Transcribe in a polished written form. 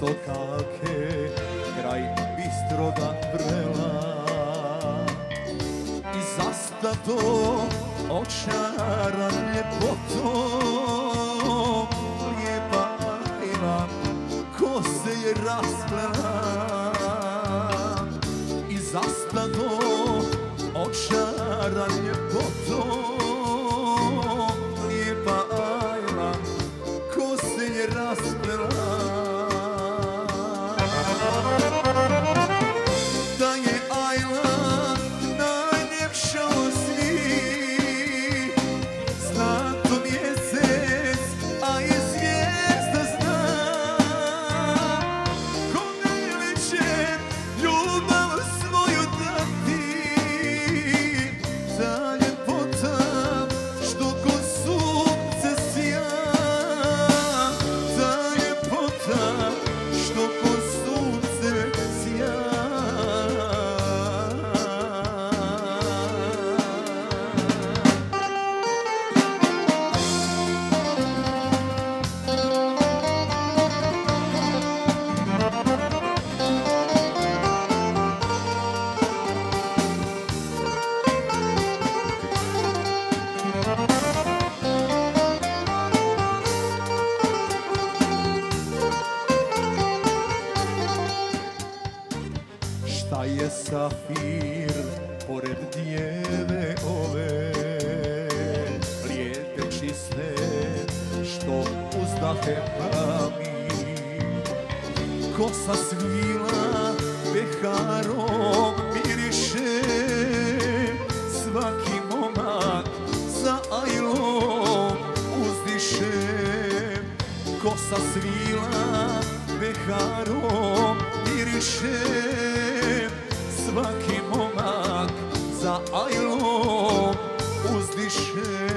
sokake kraj bistroga vrela i zastado očaran ljepotom lijepa ima ko se je rasplela i zastado očaran ljepotom lijepa ajla ko se je rasplela da je ajla najljepša od svih zlato mjesec a i zvijezda zna kome li će ljubav svoju dati ta ljepota što ko sunce sja ta ljepota što ko sunce sja. Šta je safir pored djeve ove lijepe čiste što uzdahe pravi kosa svila peharom miriše svaki momak za ajlom uzdiše kosa svila peharom miriše svaki momak za ajlom uzdiše.